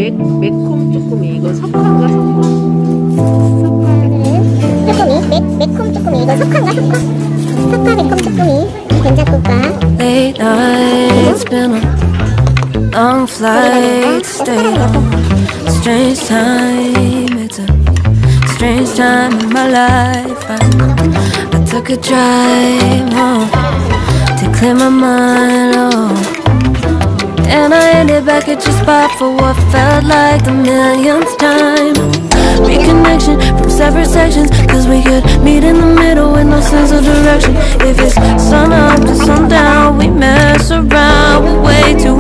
매콤 쭈꾸미. 이거 석화인가 석화? 쭈꾸미 매콤 쭈꾸미. 이거 석화인가 석화? 석화 매콤 쭈꾸미. 된장국과. Late night, it's been a long flight. Stay home. Strange time, it's a strange time in my life. I took a drive home to clear my mind, and I ended back at your spot for what felt like the millionth time. Reconnection from separate sections, cause we could meet in the middle with no sense of direction. If it's sun up to sundown, we mess around, we're way too